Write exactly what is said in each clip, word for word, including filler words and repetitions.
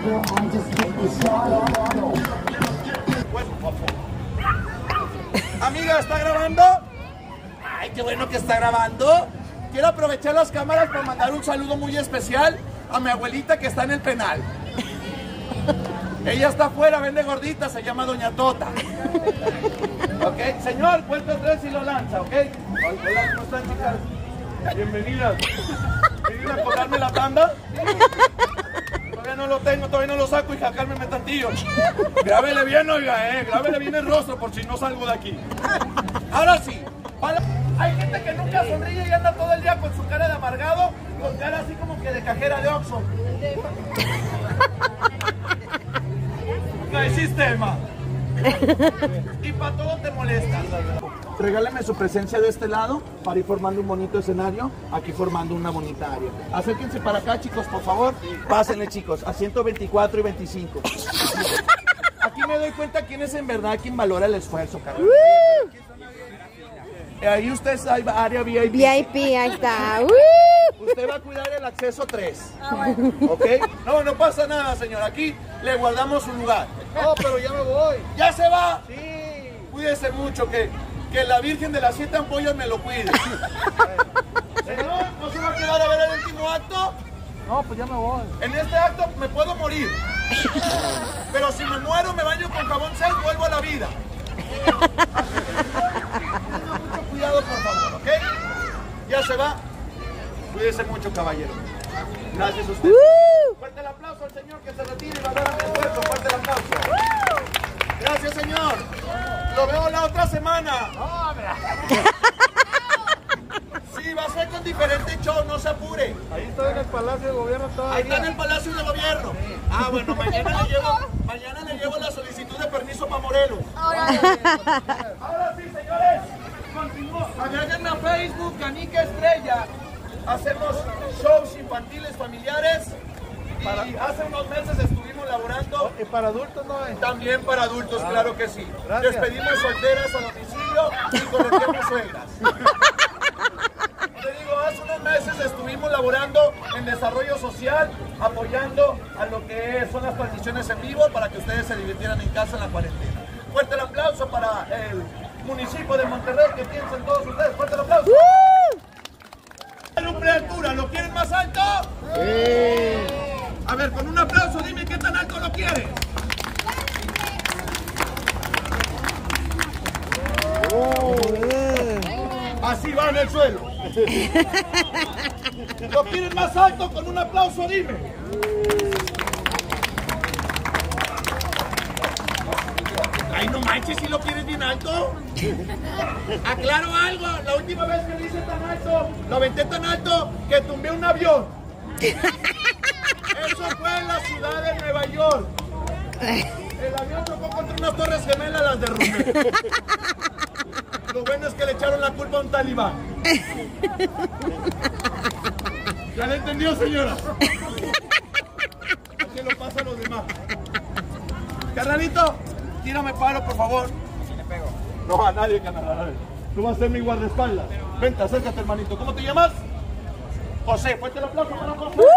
Amiga, ¿está grabando? Ay, qué bueno que está grabando. Quiero aprovechar las cámaras para mandar un saludo muy especial a mi abuelita que está en el penal. Ella está afuera, vende gorditas, se llama Doña Tota. Ok, señor, cuenta tres y lo lanza, ¿ok? Hola, ¿cómo están, chicas? Bienvenidas. ¿Vienen a cobrarme la tanda? Todavía no lo tengo, todavía no lo saco y jacármeme tantillo. Grábele bien, oiga, eh. Grábele bien el rostro por si no salgo de aquí. Ahora sí. Para... Hay gente que nunca sonríe y anda todo el día con su cara de amargado, con cara así como que de cajera de Oxxo. No hay sistema. Y para todo te molesta. Regáleme su presencia de este lado para ir formando un bonito escenario, aquí formando una bonita área. Acérquense para acá, chicos, por favor. Pásenle, chicos, a ciento veinticuatro y veinticinco. Aquí me doy cuenta quién es en verdad quien valora el esfuerzo, carajo. Ahí usted es área V I P. V I P, ahí está. Uh. Usted va a cuidar el acceso tres. ¿Ok? No, no pasa nada, señor. Aquí le guardamos un lugar. No, pero ya me voy. ¿Ya se va? Sí. Cuídese mucho, que, que la Virgen de las Siete Ampollas me lo cuide. Señor, ¿no se va a quedar a ver el último acto? No, pues ya me voy. En este acto me puedo morir. Pero si me muero, me baño con jabón seis, vuelvo a la vida. Mucho cuidado, por favor, ¿ok? Ya se va. Cuídese mucho, caballero. Gracias a usted. Uh. Fuerte el aplauso al señor que se retire y valora mi esfuerzo. Fuerte el aplauso. Gracias, señor. Lo veo la otra semana. Sí, va a ser con diferente show, no se apure. Ahí estoy en el Palacio de Gobierno todavía. Ahí está en el Palacio de Gobierno. Ah, bueno, mañana le llevo, mañana le llevo la solicitud de permiso para Morelos. Ahora sí, señores. Continuó. Agréguenme a Facebook, Canica Estrella. Hacemos shows infantiles, familiares. Para... Y hace unos meses estuvimos laborando. ¿Y para adultos no hay? También para adultos, ah, claro que sí. Gracias. Despedimos solteras a domicilio y corregimos suegras. Te digo, hace unos meses estuvimos laborando en desarrollo social, apoyando a lo que son las transmisiones en vivo para que ustedes se divirtieran en casa en la cuarentena. Fuerte el aplauso para el municipio de Monterrey, que piensen todos ustedes. Fuerte el aplauso. ¡Uh! Prealtura, ¿lo quieren más alto? Sí. A ver, con un aplauso, dime qué tan alto lo quieres. Oh. Así va en el suelo. ¿Lo quieren más alto? Con un aplauso, dime. Ay, no manches, si lo quieres bien alto. Aclaro algo, la última vez que lo hice tan alto, lo aventé tan alto que tumbé un avión. Eso fue en la ciudad de Nueva York. El avión chocó contra unas torres gemelas, las derrumbé. Lo bueno es que le echaron la culpa a un talibán. ¿Ya le entendió, señora? ¿Qué lo pasa a los demás? Carnalito, tírame paro, por favor. ¿Le pego? No, a nadie, carnal. Tú vas a ser mi guardaespaldas. Vente, acércate, hermanito. ¿Cómo te llamas? José. Fuerte el aplauso para José. ¡Uh!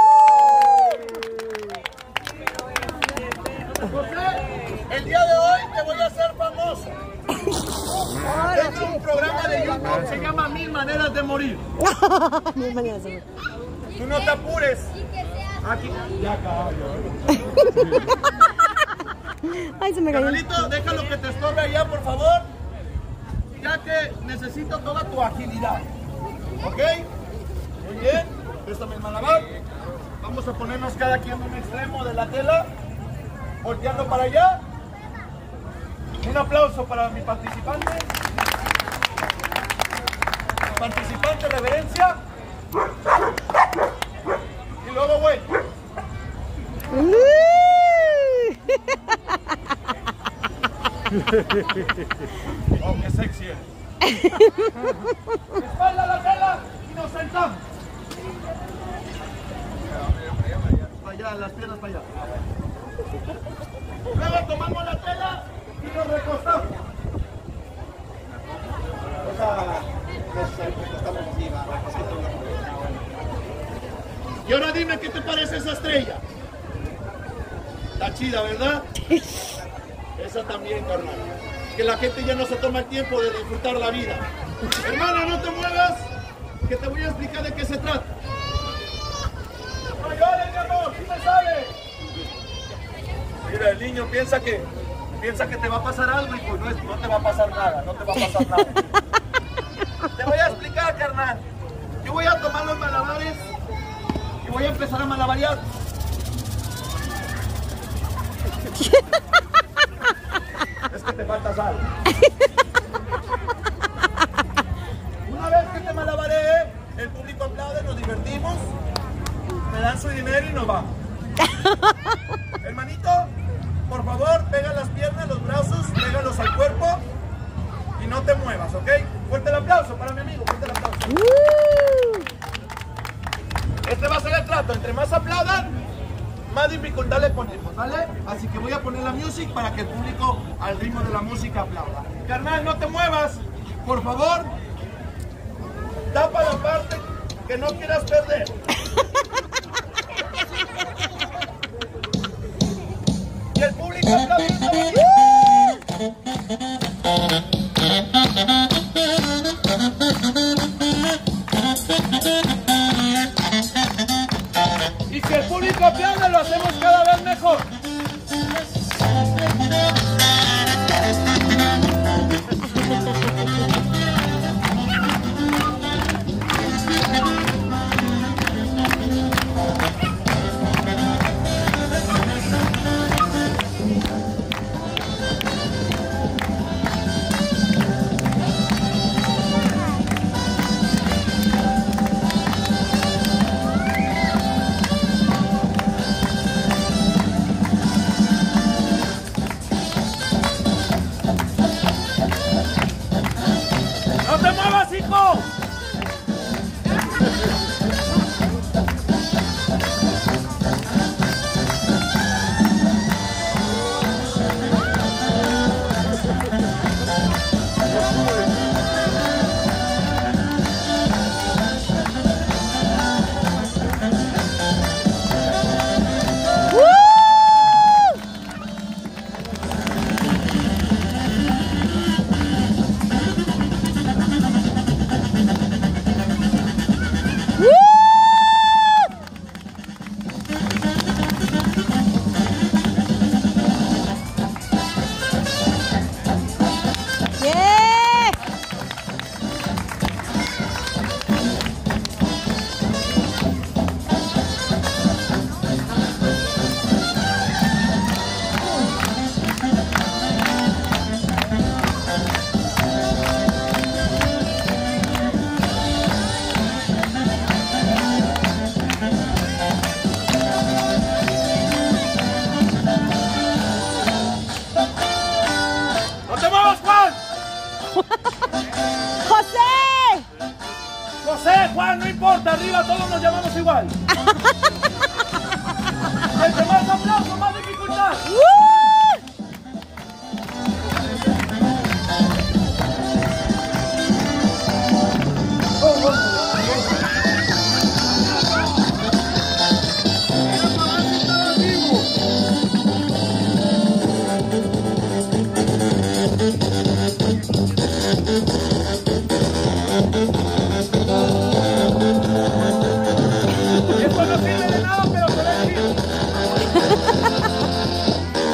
José, el día de hoy te voy a hacer famoso. Tengo un programa de YouTube, se llama Mil Maneras de Morir. Mil maneras de morir. Tú no te apures. Aquí. Ya, caballo. Ay, se me cayó. Carnalito, déjalo que te estorbe allá, por favor. Ya que necesito toda tu agilidad. ¿Ok? Muy bien. Préstame el malabar. Vamos a ponernos cada quien en un extremo de la tela. Volteando para allá. Un aplauso para mi participante. Participante, reverencia. Y luego voy. Oh, qué sexy es. Espalda a la tela y nos sentamos. Para allá, las piernas para allá. Luego tomamos la tela y nos recostamos. O sea, nos recostamos así, va. Y ahora dime qué te parece esa estrella. Está chida, ¿verdad? Esa también, carnal. Que la gente ya no se toma el tiempo de disfrutar la vida. Hermana, no te muevas, que te voy a explicar de qué se trata. No llores, mi amor, ¿sí me sale? Mira, el niño piensa que, piensa que te va a pasar algo y pues no, es, no te va a pasar nada, no te va a pasar nada. Te voy a explicar, carnal. Yo voy a tomar los malabares y voy a empezar a malabarear. Es que te falta sal. Una vez que te malabaré, el público aplaude, nos divertimos, me dan su dinero y nos vamos. Hermanito, por favor, pega las piernas, los brazos, pégalos al cuerpo y no te muevas, ¿ok? Fuerte el aplauso para mi amigo, fuerte el aplauso. Este va a ser el trato, entre más aplaudan, más dificultad le ponemos, ¿vale? Así que voy a poner la music para que el público al ritmo de la música aplauda. Carnal, no te muevas, por favor. Tapa la parte que no quieras perder. Y el público aplaudiendo. Y si el público aplaude, lo hacemos cada vez mejor. ¡No te muevas, hijo! ¡José! José, Juan, no importa, arriba todos nos llamamos igual. Entre más aplausos, más dificultad. Esto no sirve de nada, pero se ve chido.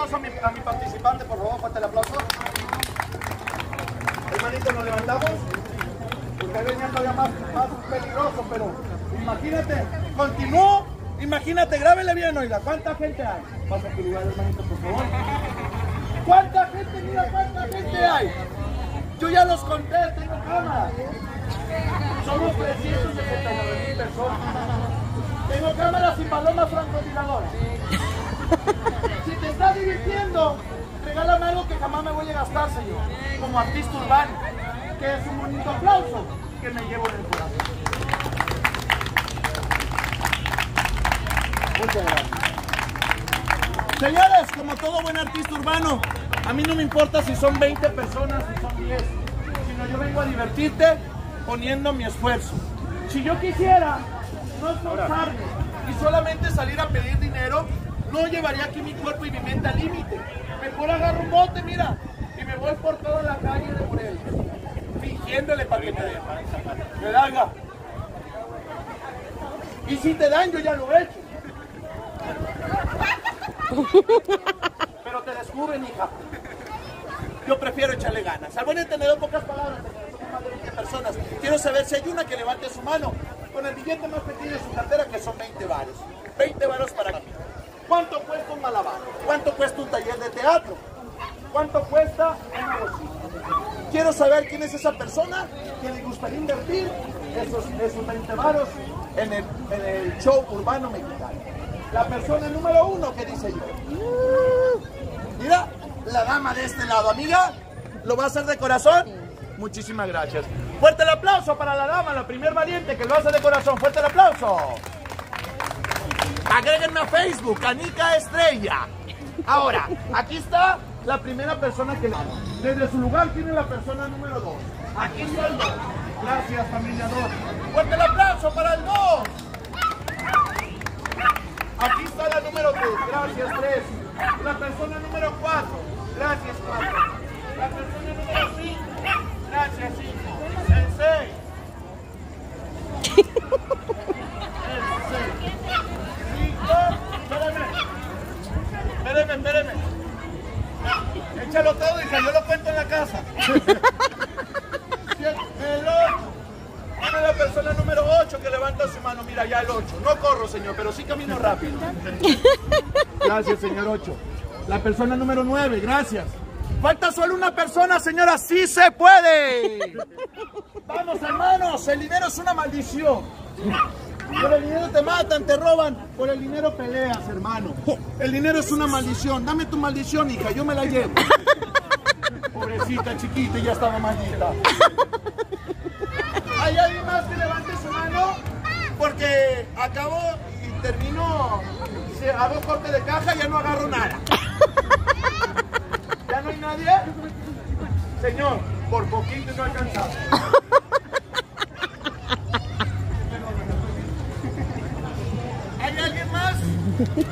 aplauso a mi, a mi participante, por favor, fuerte el aplauso. Hermanito, nos levantamos. Usted venía todavía más, más peligroso, pero imagínate, continúo, imagínate, grábele bien, oiga, ¿cuánta gente hay? Pasa a tu lugar, hermanito, por favor. ¿Cuánta gente? Mira, ¿cuánta gente hay? Yo ya los conté, tengo cámaras. Somos trescientas sesenta y nueve mil personas. Tengo cámaras y palomas francotiradores. Si te estás divirtiendo, regálame algo que jamás me voy a gastar, señor. Como artista urbano, que es un bonito aplauso que me llevo en el corazón. Muchas gracias. Señores, como todo buen artista urbano, a mí no me importa si son veinte personas, si son diez, sino yo vengo a divertirte poniendo mi esfuerzo. Si yo quisiera no esforzarme y solamente salir a pedir dinero, no llevaría aquí mi cuerpo y mi mente al límite. Mejor agarro un bote, mira, y me voy por toda la calle de Morelia, fingiéndole para que me den. Me dan. Y si te dan, yo ya lo he hecho. Pero te descubren, hija. Yo prefiero echarle ganas. Al buen entendedor, pocas palabras, somos más de veinte personas. Quiero saber si hay una que levante su mano con el billete más pequeño de su cartera, que son veinte varos. veinte varos para mí. ¿Cuánto cuesta un malabar? ¿Cuánto cuesta un taller de teatro? ¿Cuánto cuesta una bocina? Quiero saber quién es esa persona que le gustaría invertir esos, esos veinte varos en el, en el show urbano mexicano. La persona número uno que dice yo. Mira, la dama de este lado, amiga. ¿Lo va a hacer de corazón? Muchísimas gracias. Fuerte el aplauso para la dama, la primer valiente que lo hace de corazón. Fuerte el aplauso. Agréguenme a Facebook, Anica Estrella. Ahora, aquí está la primera persona que le... Desde su lugar tiene la persona número dos. Aquí está el dos. Gracias, familia dos. Fuerte el aplauso para el dos. Aquí está la número tres. Gracias, tres. La persona número cuatro. Gracias, cuatro. La persona número cinco. Gracias, cinco. El seis. El seis. Espérame, espérame, espérame. Échalo todo, hija, yo lo cuento en la casa. El ocho. Tiene la persona número ocho que levanta su mano. Mira, ya el ocho. No corro, señor, pero sí camino rápido. Gracias, señor ocho. La persona número nueve, gracias. Falta solo una persona, señora. ¡Sí se puede! Vamos, hermanos, el dinero es una maldición. Por el dinero te matan, te roban. Por el dinero peleas, hermano. El dinero es una maldición. Dame tu maldición, hija, yo me la llevo. Pobrecita, chiquita, ya estaba maldita. ¿Hay alguien más que levante su mano? Porque acabo y termino, si hago corte de caja, ya no agarro nada. ¿Ya no hay nadie? Señor, por poquito no alcanzaba. ¿Hay alguien más?